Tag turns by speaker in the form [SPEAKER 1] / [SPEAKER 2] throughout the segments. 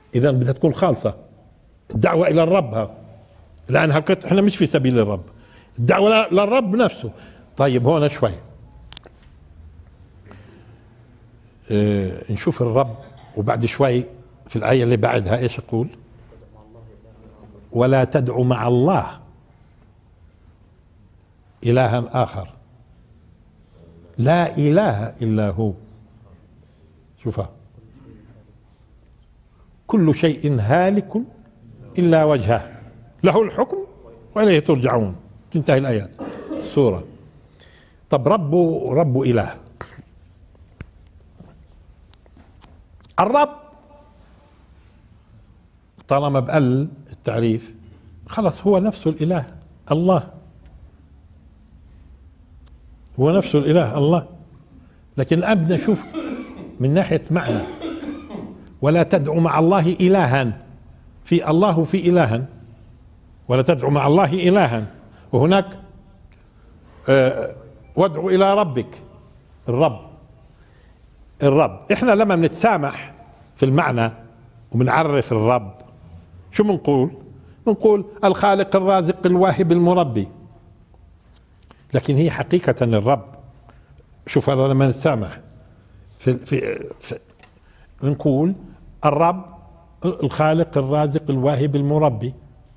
[SPEAKER 1] إذا بدها تكون خالصة الدعوة إلى الرب، لأنها احنا مش في سبيل الرب، الدعوة للرب نفسه. طيب هون شوي نشوف الرب، وبعد شوي في الآية اللي بعدها ايش يقول؟ ولا تدعو مع الله إلها آخر لا إله إلا هو. شوفها، كل شيء هالك إلا وجهه له الحكم وإليه ترجعون. تنتهي الآيات السورة. طب رب إله، الرب طالما بقل التعريف خلص هو نفسه الإله الله، هو نفسه الإله الله. لكن الآن بدنا نشوف من ناحية معنى. ولا تدعو مع الله إلها، في الله وفي إلها، ولا تدعو مع الله إلها، وهناك وادعو إلى ربك. الرب احنا لما بنتسامح في المعنى وبنعرف الرب شو بنقول الخالق الرازق الواهب المربي. لكن هي حقيقة الرب، شوف لما نتسامح في نقول الرب الخالق الرازق الواهب المربي،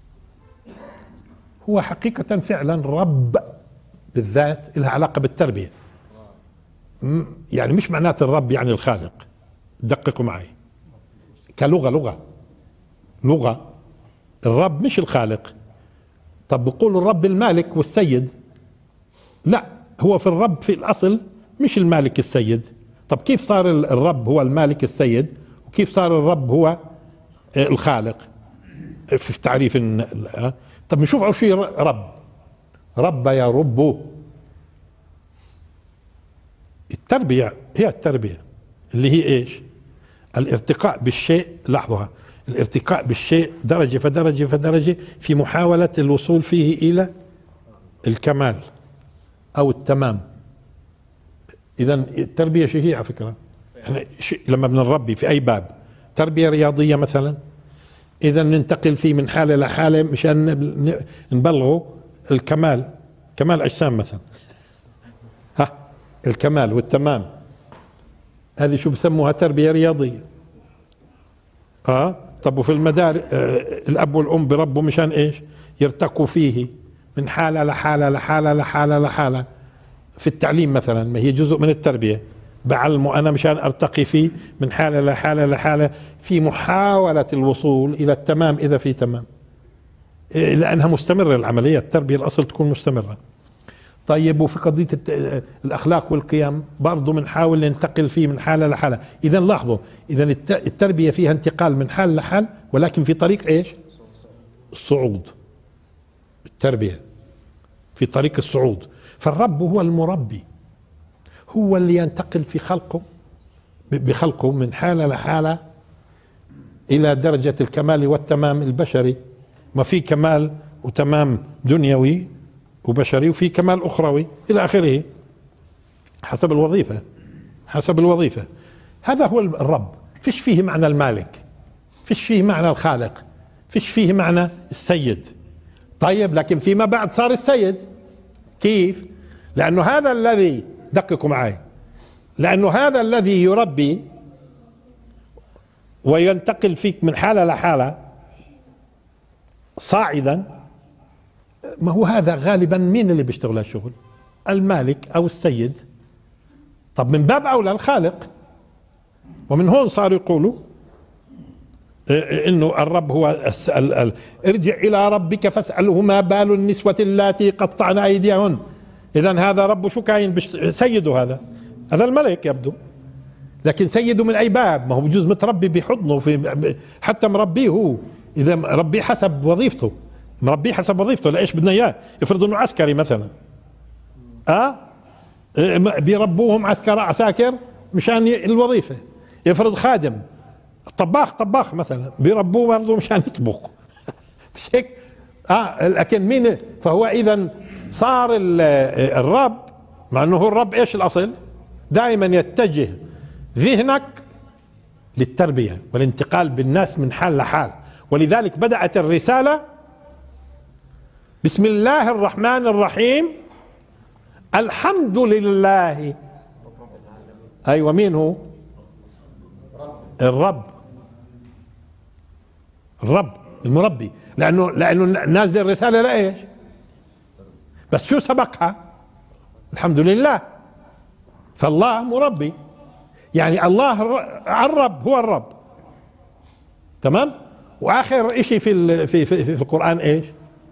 [SPEAKER 1] هو حقيقة فعلا رب بالذات لها علاقة بالتربية. يعني مش معنات الرب يعني الخالق، دققوا معي كلغة، لغة الرب مش الخالق. طب بقول الرب المالك والسيد، لا، هو في الرب في الأصل مش المالك السيد. طب كيف صار الرب هو المالك السيد، وكيف صار الرب هو الخالق في تعريف؟ طب نشوف أول شيء رب يرب. التربية هي التربية اللي هي ايش؟ الارتقاء بالشيء، لحظة، الارتقاء بالشيء درجة فدرجة فدرجة في محاولة الوصول فيه إلى الكمال أو التمام. إذا التربية شيء هي على فكرة، احنا لما بنربي في أي باب، تربية رياضية مثلا، إذا ننتقل فيه من حالة لحالة مشان نبلغه الكمال، كمال أجسام مثلا، الكمال والتمام، هذه شو بسموها؟ تربية رياضية. طب وفي المدارس الأب والأم بربوا مشان إيش؟ يرتقوا فيه من حالة لحالة لحالة لحالة لحالة. في التعليم مثلا، ما هي جزء من التربية، بعلمه أنا مشان أرتقي فيه من حالة لحالة لحالة في محاولة الوصول إلى التمام إذا في تمام، لأنها مستمرة العملية، التربية الأصل تكون مستمرة. طيب وفي قضية الأخلاق والقيم برضو بنحاول ننتقل فيه من حالة لحالة. إذا لاحظوا، إذا التربية فيها انتقال من حال لحال، ولكن في طريق إيش؟ الصعود. التربية في طريق الصعود. فالرب هو المربي، هو اللي ينتقل في بخلقه من حالة لحالة إلى درجة الكمال والتمام البشري. ما في كمال وتمام دنيوي وبشري، وفي كمال أخروي إلى آخره، حسب الوظيفة. هذا هو الرب. فيش فيه معنى المالك، فيش فيه معنى الخالق، فيش فيه معنى السيد. طيب لكن فيما بعد صار السيد. كيف؟ لأنه هذا الذي، دققوا معي، لأنه هذا الذي يربي وينتقل فيك من حالة لحالة صاعدا، ما هو هذا غالبا مين اللي بيشتغل هالشغل؟ المالك أو السيد. طب من باب أولى الخالق. ومن هون صاروا يقولوا إنه الرب هو ارجع إلى ربك فاسأله ما بال النسوة اللاتي قطعن أيديهن. إذن هذا رب شو كاين؟ سيده هذا الملك يبدو، لكن سيده من أي باب؟ ما هو بجوز متربي بحضنه، حتى مربيه هو، إذا مربيه حسب وظيفته، لإيش بدنا إياه؟ افرض إنه عسكري مثلا، بيربوهم عساكر مشان الوظيفة. يفرض خادم طباخ مثلا، بيربوه برضه مشان يطبخ مش هيك؟ لكن مين؟ فهو إذا صار الرب، مع انه هو الرب ايش الاصل؟ دائما يتجه ذهنك للتربية والانتقال بالناس من حال لحال. ولذلك بدأت الرسالة بسم الله الرحمن الرحيم الحمد لله. أيوة، مين هو؟ الرب المربي، لأنه نازل الرسالة لإيش؟ بس شو سبقها؟ الحمد لله. فالله مربي، يعني الله الرب هو الرب. تمام. واخر اشي في القرآن ايش؟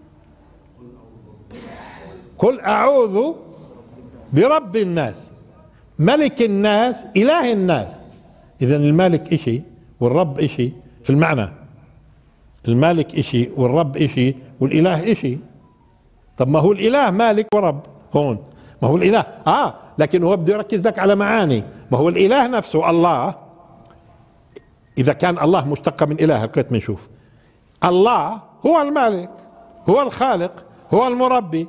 [SPEAKER 1] قل اعوذ برب الناس ملك الناس اله الناس. اذا المالك اشي والرب اشي في المعنى، المالك اشي والرب اشي والاله اشي. طب ما هو الاله مالك ورب هون، ما هو الاله لكن هو بده يركز لك على معاني. ما هو الاله نفسه الله، اذا كان الله مشتق من اله هلقيت بنشوف الله هو المالك هو الخالق هو المربي،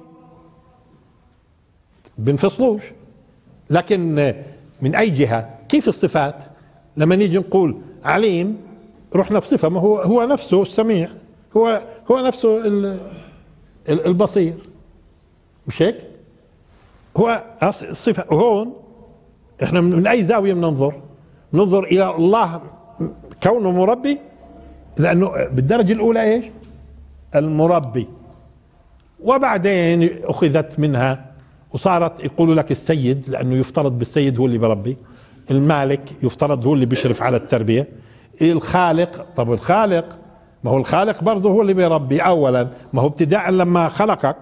[SPEAKER 1] بنفصلوش. لكن من اي جهة؟ كيف الصفات؟ لما نيجي نقول عليم رحنا في صفة، ما هو نفسه السميع، هو نفسه البصير، مش هيك؟ هو الصفة. هون احنا من اي زاوية ننظر الى الله كونه مربي، لانه بالدرجة الاولى ايش؟ المربي، وبعدين اخذت منها وصارت يقولوا لك السيد، لانه يفترض بالسيد هو اللي بربي. المالك يفترض هو اللي بيشرف على التربية. الخالق، طب الخالق، ما هو الخالق برضه هو اللي بيربي اولا. ما هو ابتداء لما خلقك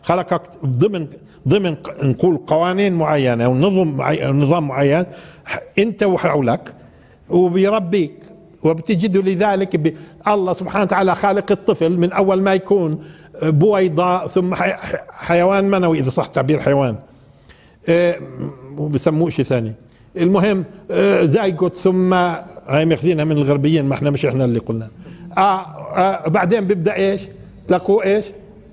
[SPEAKER 1] ضمن نقول قوانين معينة ونظام معين انت وحولك، وبيربيك وبتجد. لذلك الله سبحانه وتعالى خالق الطفل من اول ما يكون بويضة ثم حيوان منوي، اذا صح تعبير حيوان، وبسموه شيء ثاني. المهم زايجوت، ثم هاي ماخذينها من الغربيين، ما احنا مش احنا اللي قلنا. بعدين بيبدأ ايش؟ تلاقوه ايش؟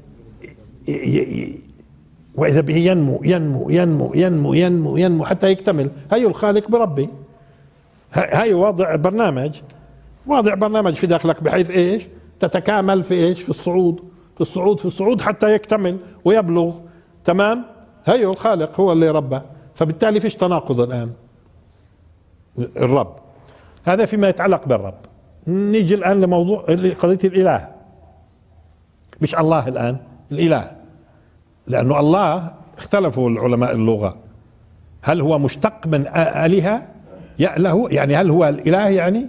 [SPEAKER 1] واذا به ينمو ينمو ينمو ينمو ينمو ينمو حتى يكتمل. هاي الخالق بربي، هاي واضع برنامج في داخلك، بحيث ايش؟ تتكامل في ايش؟ في الصعود حتى يكتمل ويبلغ. تمام. هاي الخالق هو اللي ربى، فبالتالي فيش تناقض الان. الرب هذا فيما يتعلق بالرب. نيجي الان لموضوع قضية الاله، مش الله الان، الاله. لانه الله اختلفوا العلماء اللغة، هل هو مشتق من آلهة يأله؟ يعني هل هو الإله يعني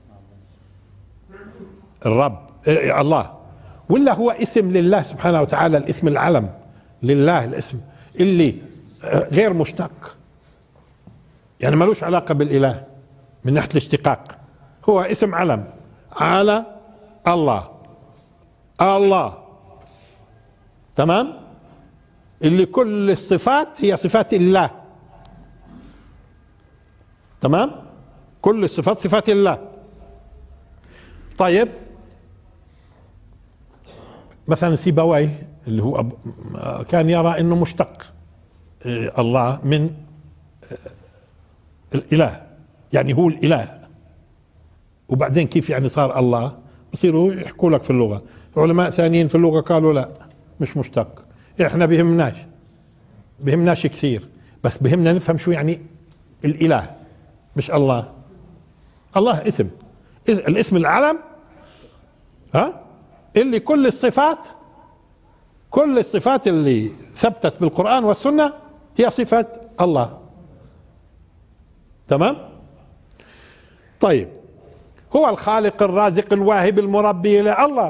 [SPEAKER 1] الرب الله، ولا هو اسم لله سبحانه وتعالى، الاسم العلم لله، الاسم اللي غير مشتق، يعني ملوش علاقة بالإله من ناحية الاشتقاق، هو اسم علم على الله. تمام. اللي كل الصفات هي صفات الله. تمام. كل الصفات صفات الله. طيب، مثلا سيبويه اللي هو كان يرى انه مشتق الله من الاله، يعني هو الاله. وبعدين كيف يعني صار الله؟ بصيروا يحكوا لك في اللغة. علماء ثانيين في اللغة قالوا لا، مش مشتق. احنا بهمناش كثير، بس بهمنا نفهم شو يعني الاله، مش الله. الله اسم، الاسم العلم، اللي كل الصفات اللي ثبتت بالقرآن والسنة هي صفة الله. تمام. طيب، هو الخالق الرازق الواهب المربي الله.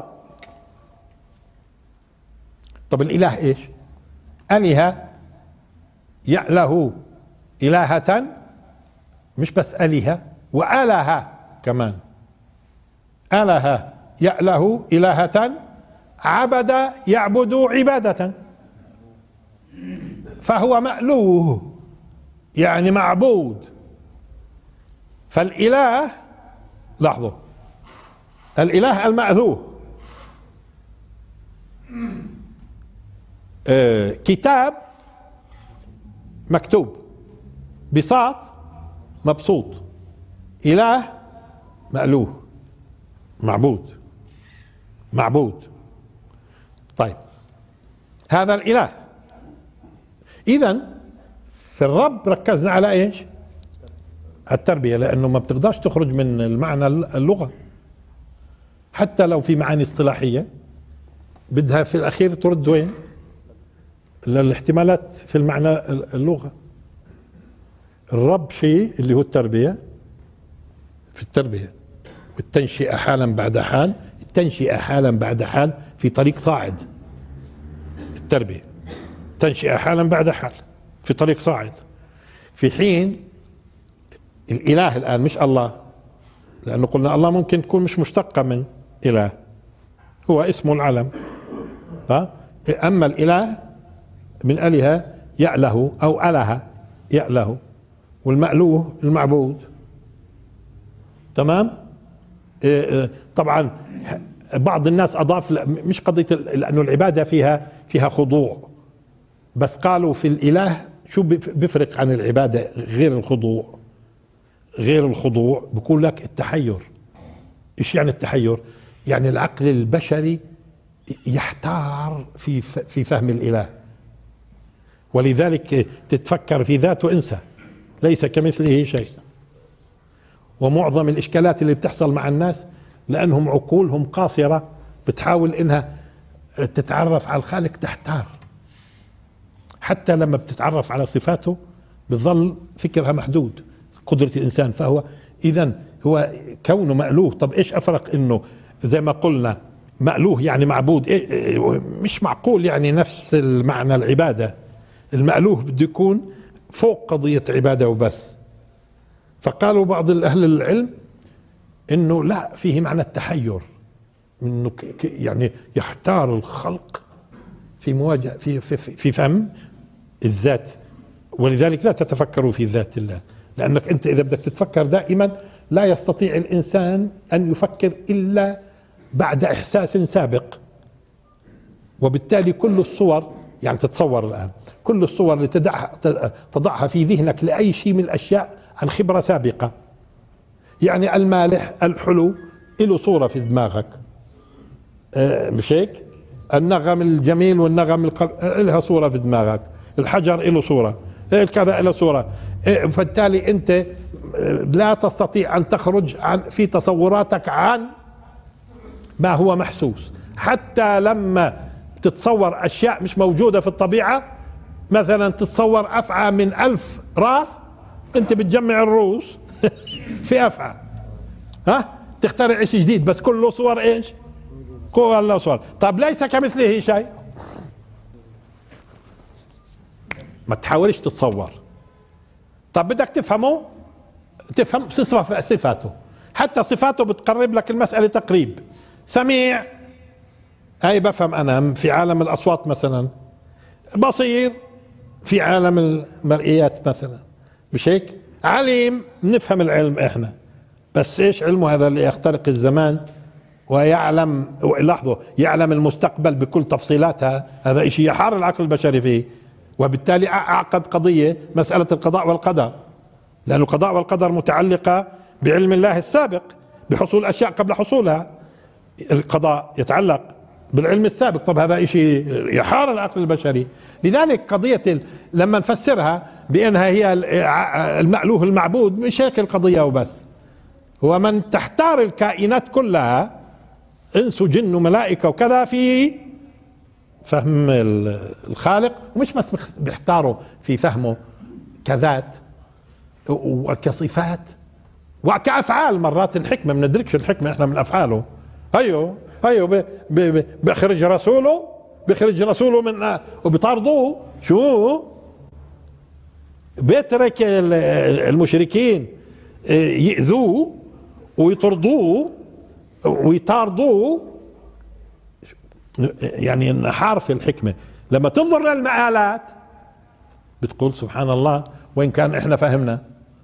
[SPEAKER 1] طب الإله ايش؟ آلهة يأله إلهة، مش بس آلهة، وآلهة كمان. آلهة يأله إلهة، عبد يعبد عبادة، فهو مألوه يعني معبود. فالإله، لاحظوا، الإله المألوه. كتاب مكتوب، بساط مبسوط، إله مألوه، معبود، معبود. طيب هذا الإله. إذن في الرب ركزنا على إيش؟ على التربية، لأنه ما بتقدرش تخرج من المعنى اللغة، حتى لو في معاني اصطلاحية بدها في الأخير ترد وين؟ للاحتمالات في المعنى اللغة. الرب شيء اللي هو التربية، في التربية والتنشئة حالا بعد حال، التنشئة حالا بعد حال في طريق صاعد. التربية تنشئة حالا بعد حال في طريق صاعد، في حين الإله الآن مش الله، لأنه قلنا الله ممكن تكون مش مشتقة من إله، هو اسمه العلم. أما الإله من أله يأله أو أله يأله، والمألوه المعبود. تمام. طبعا بعض الناس أضاف مش قضية، لأنه العبادة فيها خضوع، بس قالوا في الإله شو بيفرق عن العبادة غير الخضوع؟ غير الخضوع بقول لك التحير. ايش يعني التحير؟ يعني العقل البشري يحتار في فهم الإله، ولذلك تتفكر في ذاته انسى، ليس كمثله شيء. ومعظم الإشكالات اللي بتحصل مع الناس لأنهم عقولهم قاصرة، بتحاول إنها تتعرف على الخالق تحتار، حتى لما بتتعرف على صفاته بظل فكرها محدود، قدرة الإنسان. فهو إذن هو كونه مألوه. طب إيش أفرق إنه زي ما قلنا مألوه يعني معبود؟ مش معقول يعني نفس المعنى العبادة. المألوه بده يكون فوق قضية عبادة وبس. فقالوا بعض أهل العلم إنه لا، فيه معنى التحير، إنه يعني يحتار الخلق في مواجهة في فهم الذات. ولذلك لا تتفكروا في ذات الله، لأنك أنت إذا بدك تتفكر دائما لا يستطيع الإنسان أن يفكر إلا بعد إحساس سابق. وبالتالي كل الصور، يعني تتصور الآن كل الصور اللي تضعها في ذهنك لأي شيء من الأشياء عن خبرة سابقة. يعني المالح الحلو له صورة في دماغك، مش هيك؟ النغم الجميل والنغم لها صورة في دماغك، الحجر له صورة، الكذا له صورة. فبالتالي أنت لا تستطيع أن تخرج في تصوراتك عن ما هو محسوس. حتى لما تتصور أشياء مش موجودة في الطبيعة، مثلا تتصور أفعى من 1000 رأس، أنت بتجمع الرؤوس في أفعى، تخترع شيء جديد، بس كله صور إيش؟ كله صور. طب ليس كمثله شيء، ما تحاولش تتصور. طب بدك تفهمه، تفهم صفاته، حتى صفاته بتقرب لك المسألة تقريب. سميع، هاي بفهم أنا في عالم الأصوات مثلا. بصير في عالم المرئيات مثلا، مش هيك؟ عليم، نفهم العلم احنا، بس ايش علمه هذا اللي يخترق الزمان ويعلم، لاحظوا، يعلم المستقبل بكل تفصيلاتها. هذا شيء يحار العقل البشري فيه، وبالتالي أعقد قضية مسألة القضاء والقدر، لأن القضاء والقدر متعلقة بعلم الله السابق بحصول أشياء قبل حصولها. القضاء يتعلق بالعلم السابق. طب هذا شيء يحار العقل البشري. لذلك قضية لما نفسرها بأنها هي المألوه المعبود، مش هيك القضية وبس، هو من تحتار الكائنات كلها، إنس وجن وملائكة وكذا، في فهم الخالق. ومش بس بيحتاروا في فهمه كذات وكصفات وكأفعال. مرات الحكمة ما بندركش الحكمة احنا من أفعاله. ايوه بيخرج رسوله من وبيطاردوه. شو بيترك المشركين يؤذوه ويطردوه ويطاردوه، يعني انحار في الحكمة. لما تنظر للمآلات بتقول سبحان الله، وين كان احنا فهمنا.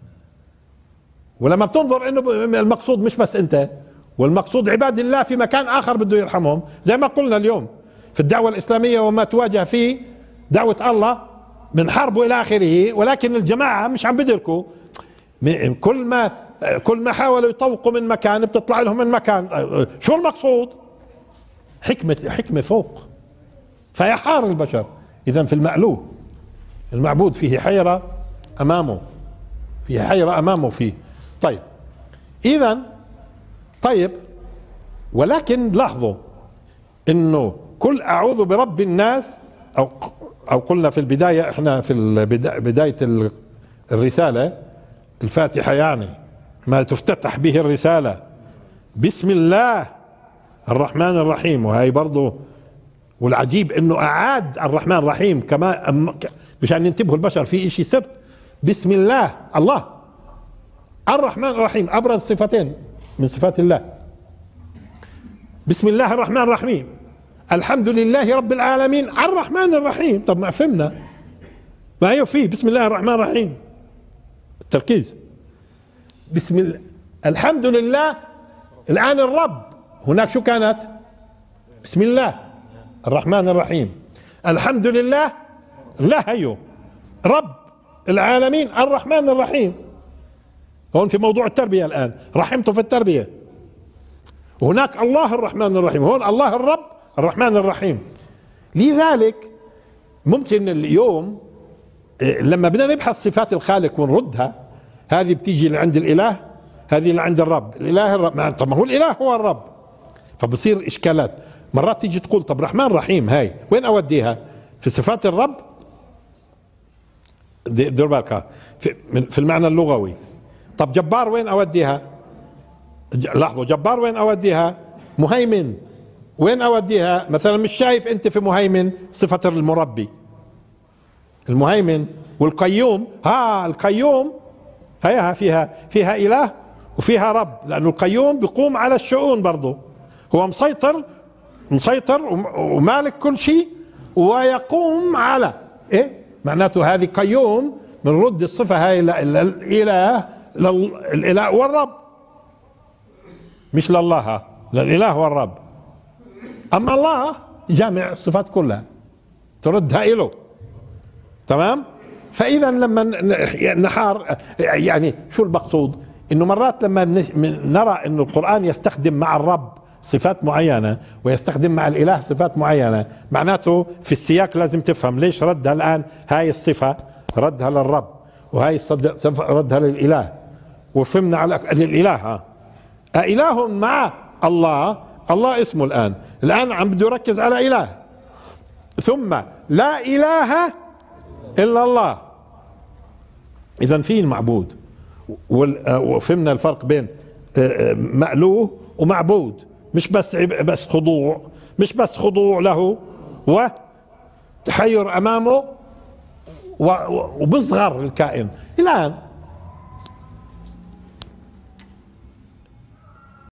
[SPEAKER 1] ولما بتنظر انه المقصود مش بس انت، والمقصود عباد الله في مكان آخر بده يرحمهم، زي ما قلنا اليوم في الدعوة الإسلامية وما تواجه فيه دعوة الله من حرب إلى آخره. ولكن الجماعة مش عم بدركوا، كل ما كل ما حاولوا يطوقوا من مكان بتطلع لهم من مكان. شو المقصود؟ حكمة فوق، فيحار البشر. إذا في المألوه المعبود فيه حيرة أمامه، فيه حيرة أمامه فيه. طيب إذا طيب، ولكن لاحظوا إنه كل أعوذ برب الناس أو قلنا في البداية، إحنا في بداية الرسالة الفاتحة يعني ما تفتتح به الرسالة بسم الله الرحمن الرحيم. وهي برضو، والعجيب انه اعاد الرحمن الرحيم كما مشان ينتبهوا البشر في اشي سر. بسم الله الرحمن الرحيم ابرز صفتين من صفات الله. بسم الله الرحمن الرحيم، الحمد لله رب العالمين الرحمن الرحيم. طب ما فهمنا، ما هي فيه بسم الله الرحمن الرحيم التركيز. بسم الله الحمد لله، الآن الرب هناك شو كانت؟ بسم الله الرحمن الرحيم. الحمد لله لا هيو رب العالمين الرحمن الرحيم. هون في موضوع التربية الآن، رحمته في التربية. وهناك الله الرحمن الرحيم، هون الله الرب الرحمن الرحيم. لذلك ممكن اليوم لما بدنا نبحث صفات الخالق ونردها، هذه بتيجي لعند الإله، هذه لعند الرب. الإله الرب، طب ما هو الإله هو الرب، فبصير إشكالات. مرات تيجي تقول طب رحمن رحيم هاي وين أوديها؟ في صفات الرب؟ دير بالك في المعنى اللغوي. طب جبار وين أوديها؟ لاحظوا جبار وين أوديها؟ مهيمن وين أوديها؟ مثلا مش شايف أنت في مهيمن صفة المربي، المهيمن والقيوم. القيوم هيها فيها إله وفيها رب، لأنه القيوم بيقوم على الشؤون برضه، هو مسيطر ومالك كل شيء ويقوم على إيه؟ معناته هذه قيوم، بنرد الصفة هاي للإله والرب، مش لله، للإله والرب. أما الله جامع الصفات كلها تردها إله. تمام؟ فإذا لما نحار يعني شو المقصود؟ إنه مرات لما نرى إنه القرآن يستخدم مع الرب صفات معينة ويستخدم مع الإله صفات معينة، معناته في السياق لازم تفهم ليش ردها الآن هاي الصفة ردها للرب وهاي الصفة ردها للإله. وفهمنا على الإله إله مع الله اسمه الآن عم بده يركز على إله، ثم لا إله إلا الله. إذن فيه المعبود، وفهمنا الفرق بين مألوه ومعبود. مش بس خضوع له وتحير أمامه وبصغر الكائن. الآن